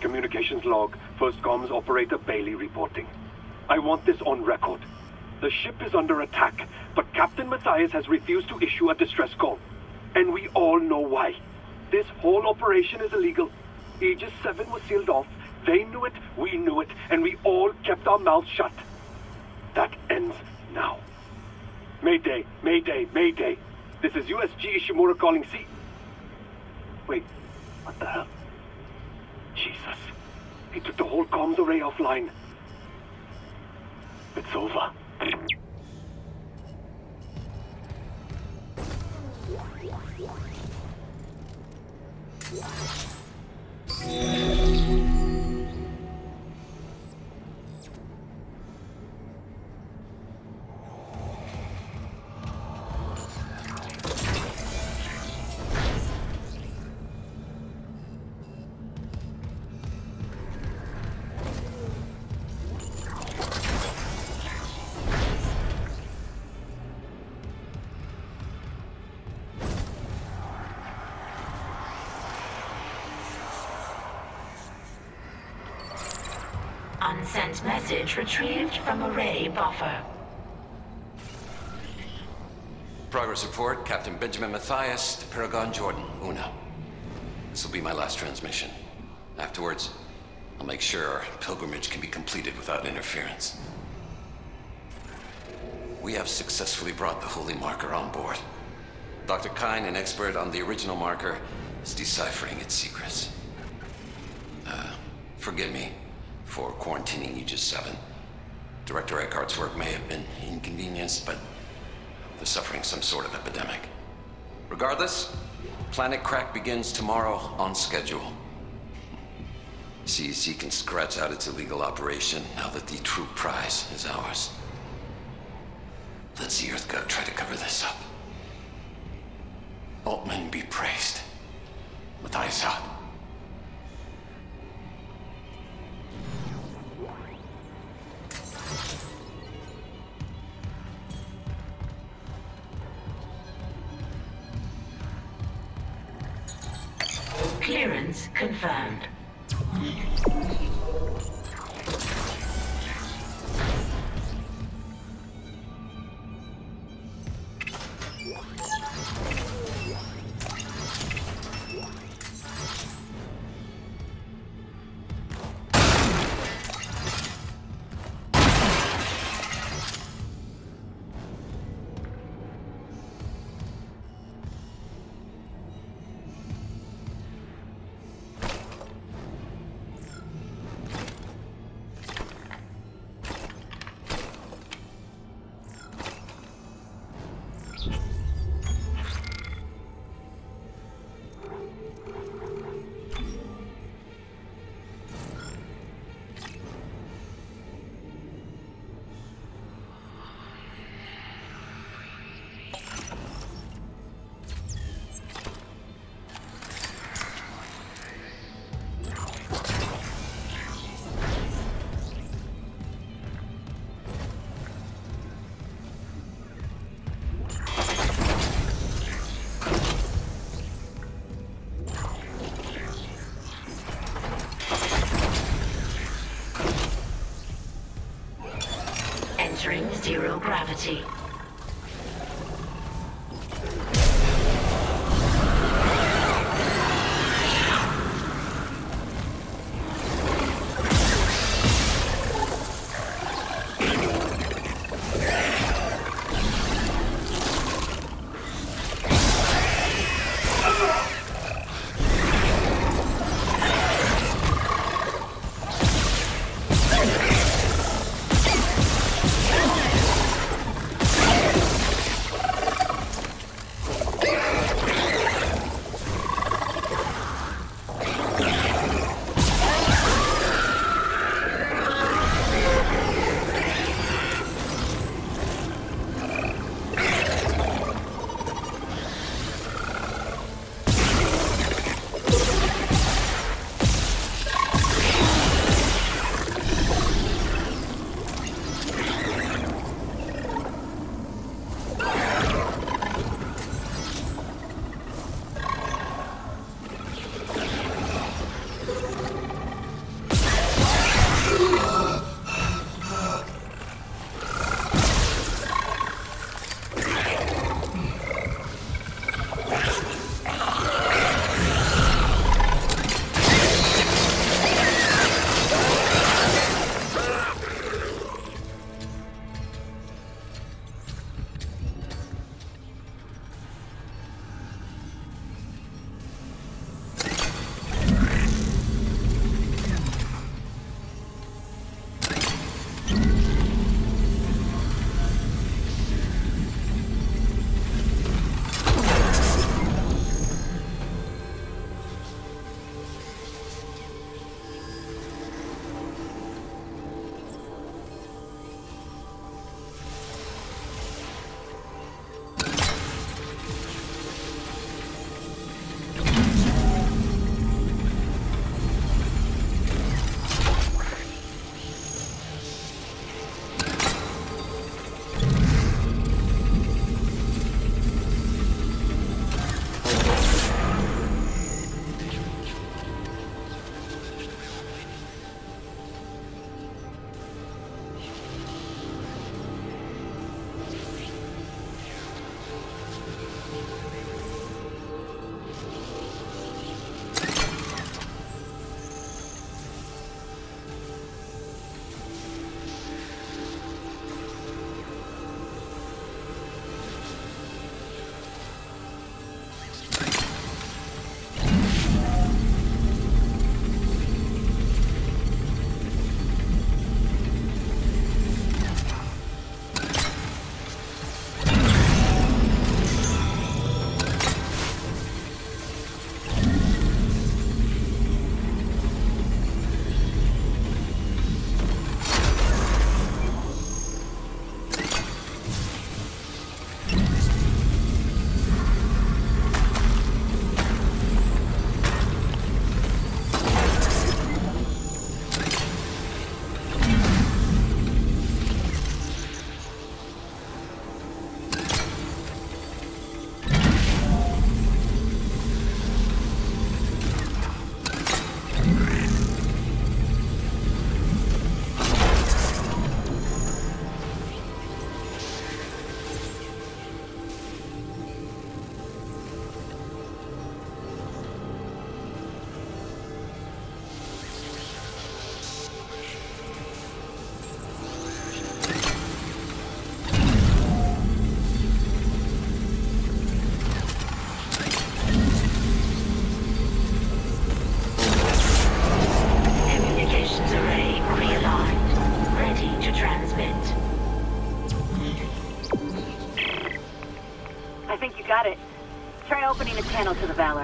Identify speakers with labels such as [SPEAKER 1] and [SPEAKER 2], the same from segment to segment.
[SPEAKER 1] communications log. First Comms Operator Bailey reporting. I want this on record. The ship is under attack, but Captain Matthias has refused to issue a distress call. And we all know why. This whole operation is illegal. Aegis 7 was sealed off. They knew it, we knew it, and we all kept our mouths shut. That ends now. Mayday, Mayday, Mayday. This is USG Ishimura calling C. Wait, what the hell? Jesus. He took the whole comms array offline. It's over.
[SPEAKER 2] Unsent message retrieved from array buffer.
[SPEAKER 3] Progress report, Captain Benjamin Matthias to Paragon Jordan, Una. This will be my last transmission. Afterwards, I'll make sure our pilgrimage can be completed without interference. We have successfully brought the Holy Marker on board. Dr. Kyne, an expert on the original marker, is deciphering its secrets. Forgive me for quarantining Aegis 7. Director Eckhart's work may have been inconvenienced, but they're suffering some sort of epidemic. Regardless, Planet Crack begins tomorrow on schedule. CEC can scratch out its illegal operation now that the true prize is ours. Let's the Earth God try to cover this up. Altman be praised. Matthias out.
[SPEAKER 2] Clearance confirmed. Entering zero gravity.
[SPEAKER 4] panel to the Valor.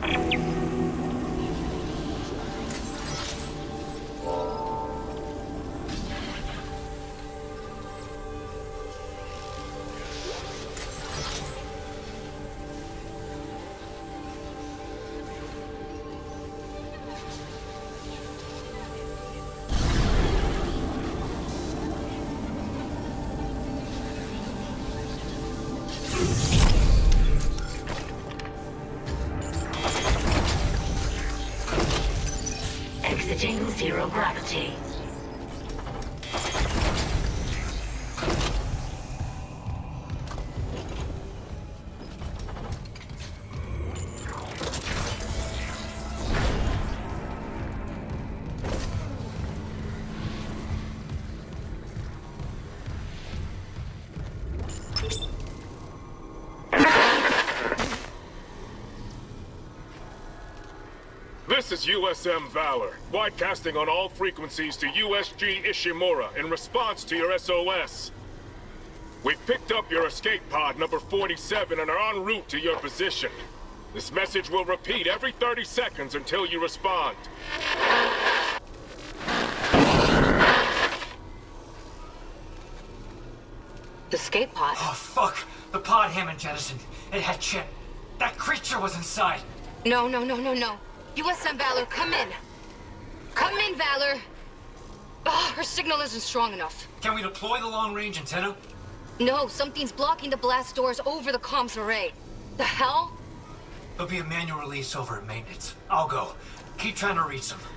[SPEAKER 2] Exiting zero gravity.
[SPEAKER 5] This is USM Valor, broadcasting on all frequencies to USG Ishimura in response to your SOS. We've picked up your escape pod number 47 and are en route to your position. This message will repeat every 30 seconds until you respond.
[SPEAKER 6] Escape pod?
[SPEAKER 7] Oh, fuck! The pod Hammond jettisoned. It had Chip. That creature was inside.
[SPEAKER 6] No. USM Valor, come in. Come in, Valor. Her signal isn't strong enough.
[SPEAKER 7] Can we deploy the long-range antenna?
[SPEAKER 6] No, something's blocking the blast doors over the comms array. The hell?
[SPEAKER 7] There'll be a manual release over at maintenance. I'll go. Keep trying to reach them.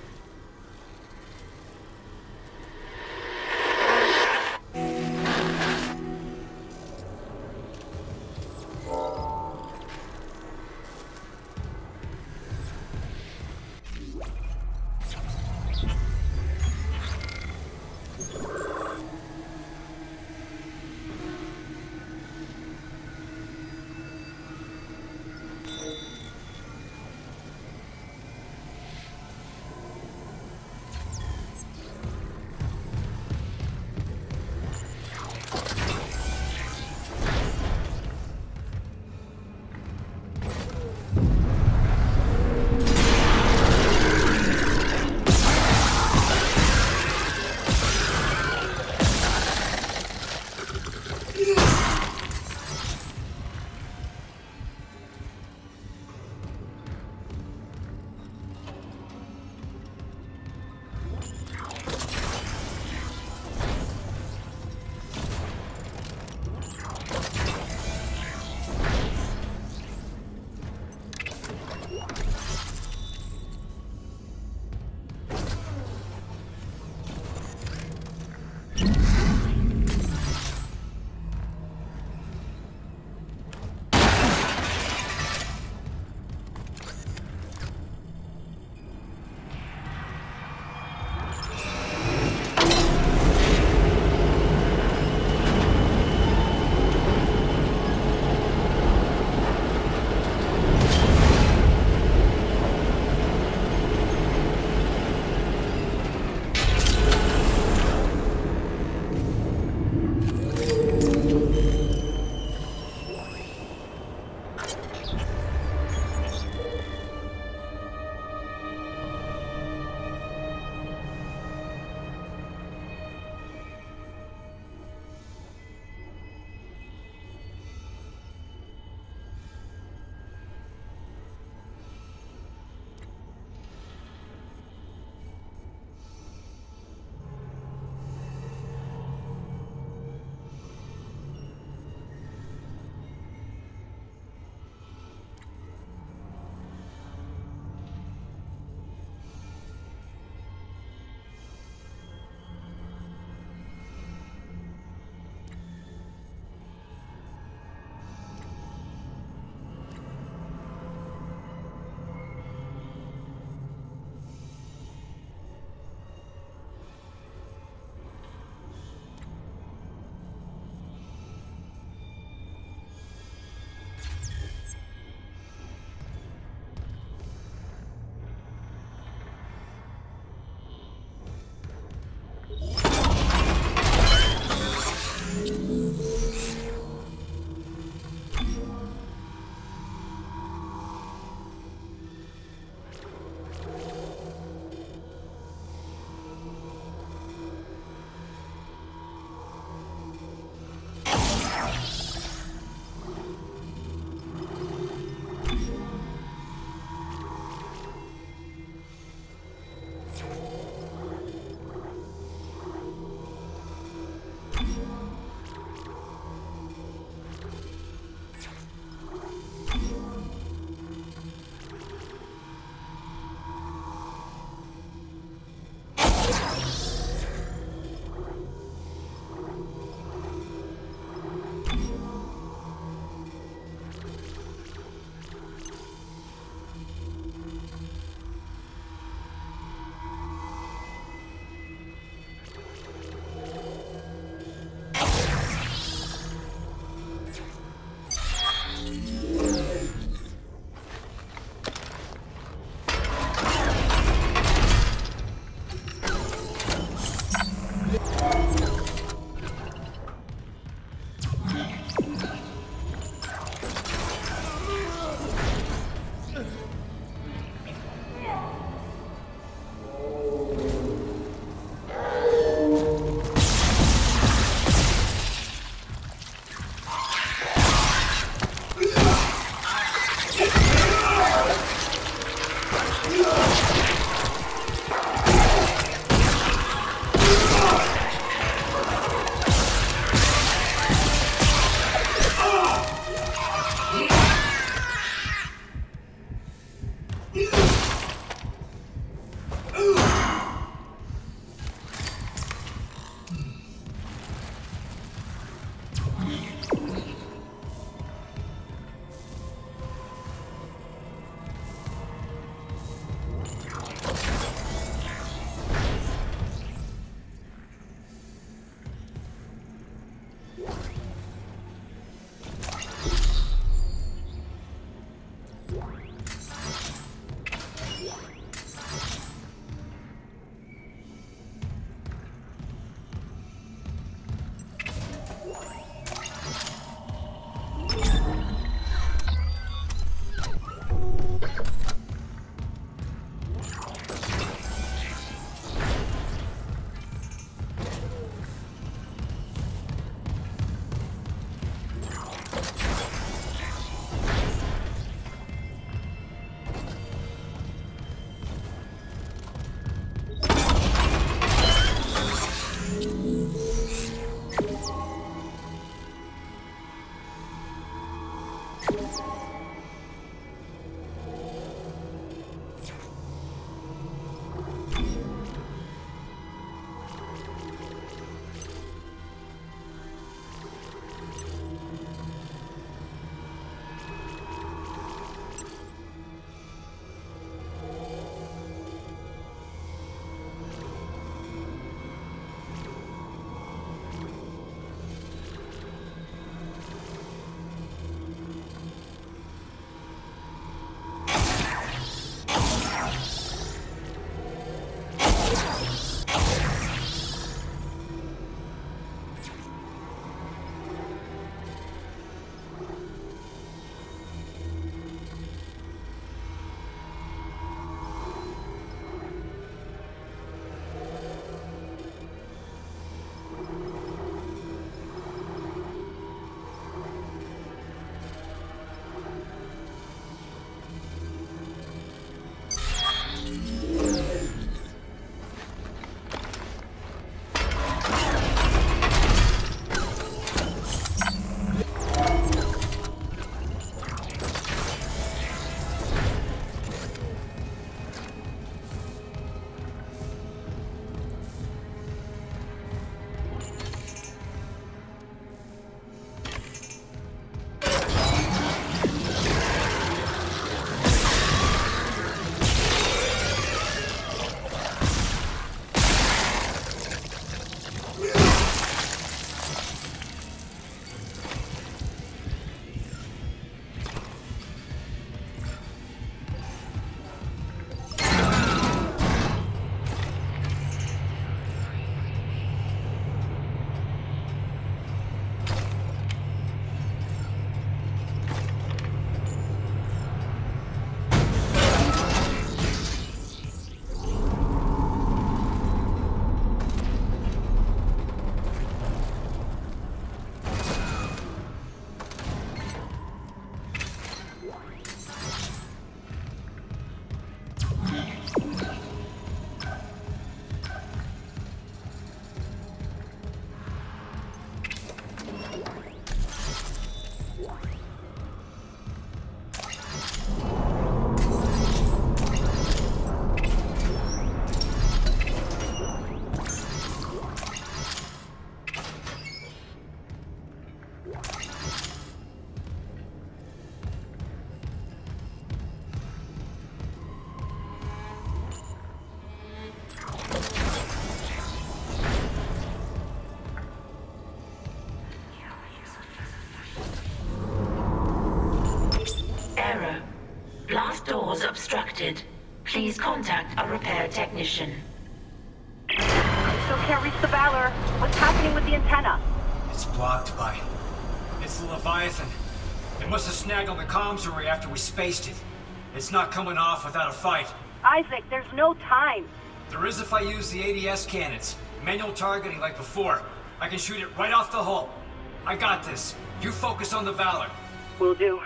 [SPEAKER 2] detected. Please contact a repair technician.
[SPEAKER 4] Still can't reach the Valor. What's happening with the antenna?
[SPEAKER 7] It's blocked by... It's the Leviathan. It must have snagged on the comms array after we spaced it. It's not coming off without a fight.
[SPEAKER 4] Isaac, there's no time.
[SPEAKER 7] There is if I use the ADS cannons. Manual targeting like before. I can shoot it right off the hull. I got this. You focus on the Valor.
[SPEAKER 4] Will do.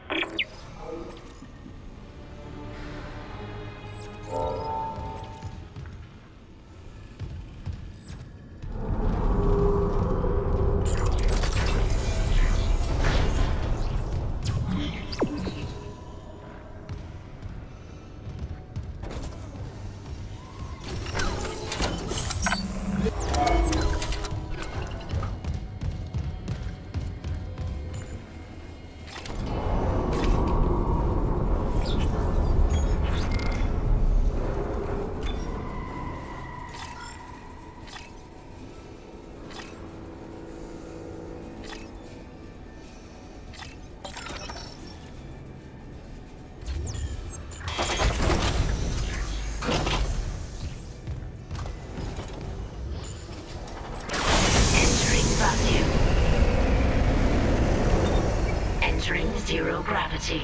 [SPEAKER 2] Entering zero gravity.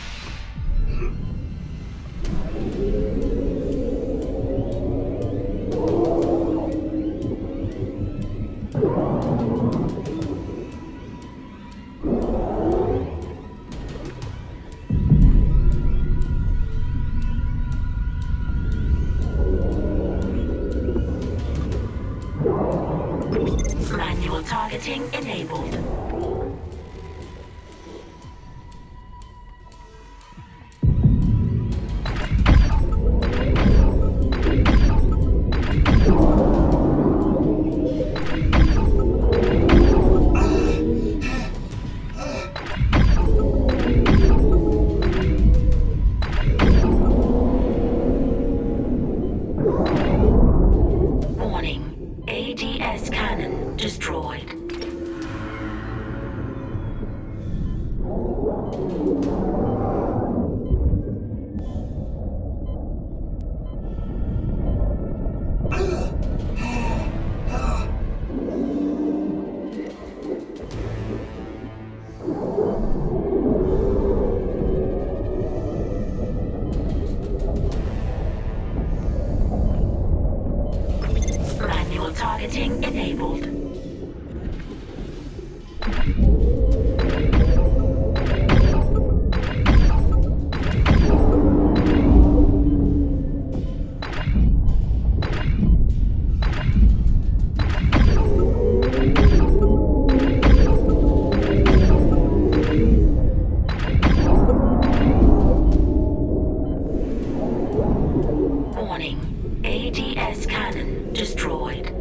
[SPEAKER 2] Manual targeting enabled. Warning, ADS cannon destroyed. Manual targeting enabled. Warning, ADS cannon destroyed.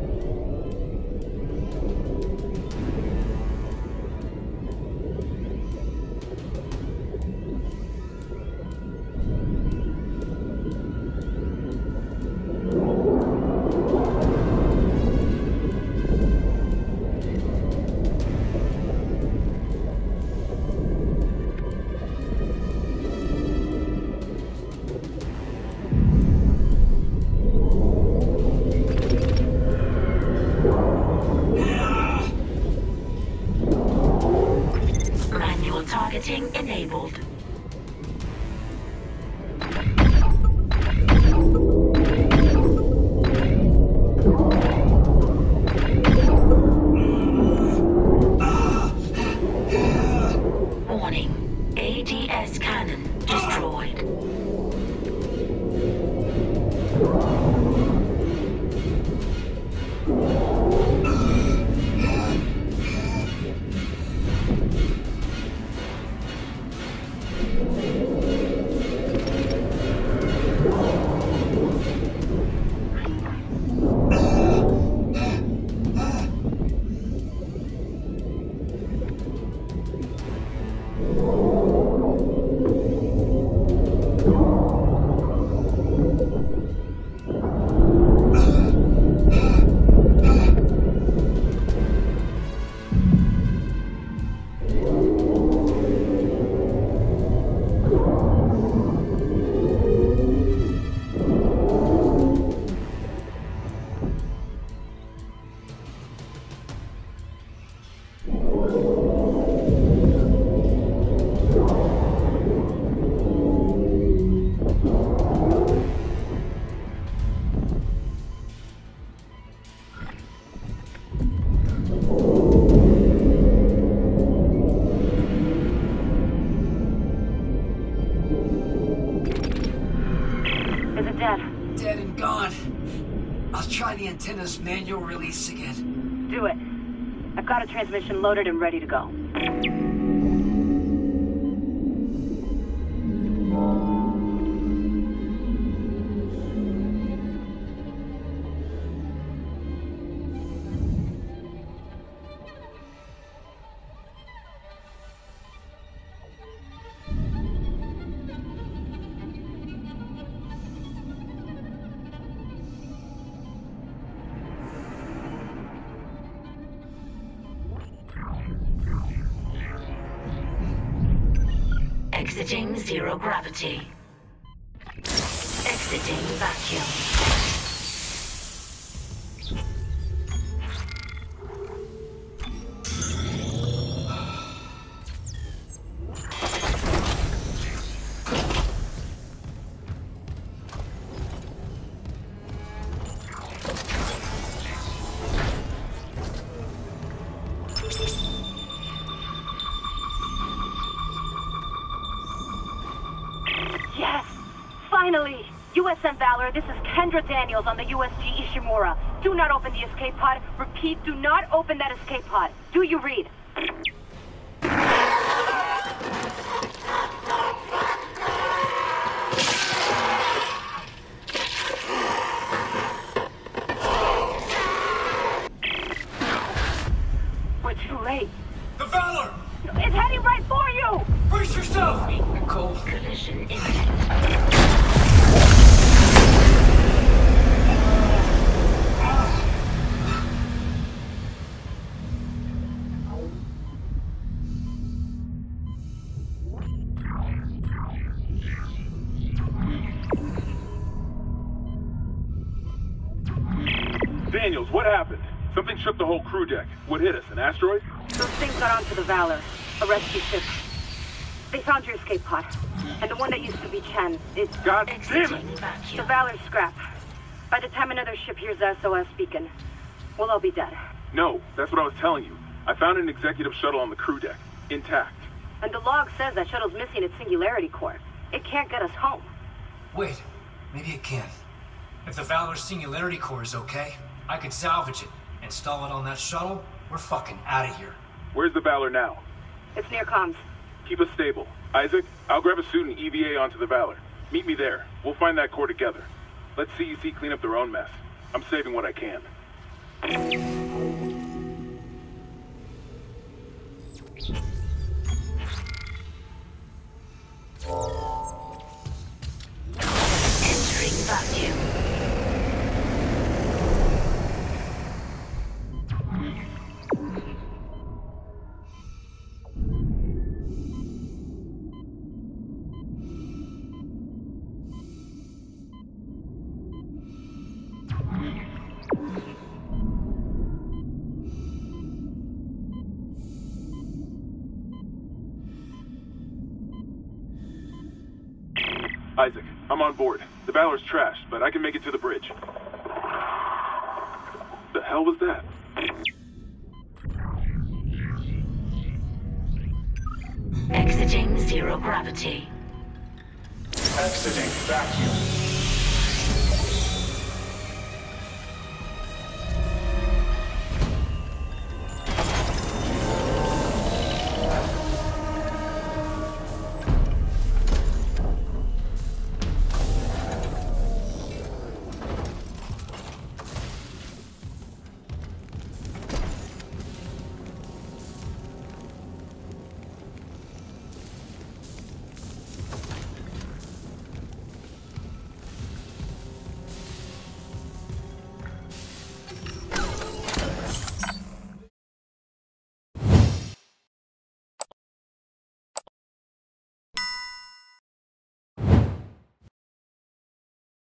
[SPEAKER 4] dead.
[SPEAKER 7] Dead and gone. I'll try the antenna's manual release again.
[SPEAKER 4] Do it. I've got a transmission loaded and ready to go.
[SPEAKER 2] Exiting zero gravity. Exiting vacuum.
[SPEAKER 4] Yes! Finally! USM Valor, this is Kendra Daniels on the USG Ishimura. Do not open the escape pod. Repeat, do not open that escape pod. Do you read? We're too late.
[SPEAKER 7] The Valor!
[SPEAKER 4] It's heading right for you!
[SPEAKER 7] Brace yourself! Nicole.
[SPEAKER 2] Collision imminent.
[SPEAKER 8] Daniels, what happened? Something shook the whole crew deck. What hit us? An asteroid?
[SPEAKER 4] Those things got onto the Valor, a rescue ship. They found your escape pod. And the one that used to be Chen is...
[SPEAKER 8] God damn it!
[SPEAKER 2] Exiting
[SPEAKER 4] The
[SPEAKER 2] vacuum.
[SPEAKER 4] Valor's scrap. By the time another ship hears the SOS beacon, we'll all be dead.
[SPEAKER 8] No, that's what I was telling you. I found an executive shuttle on the crew deck, intact.
[SPEAKER 4] And the log says that shuttle's missing its singularity core. It can't get us home.
[SPEAKER 7] Wait, maybe it can. If the Valor's singularity core is okay, I could salvage it, install it on that shuttle. We're fucking out of here.
[SPEAKER 8] Where's the Valor now?
[SPEAKER 4] It's near comms.
[SPEAKER 8] Keep us stable. Isaac, I'll grab a suit and EVA onto the Valor. Meet me there. We'll find that core together. Let CEC clean up their own mess. I'm saving what I can.
[SPEAKER 2] Entering vacuum.
[SPEAKER 8] Isaac, I'm on board. The Valor's trashed, but I can make it to the bridge. The hell was that?
[SPEAKER 2] Exiting zero gravity.
[SPEAKER 5] Exiting vacuum.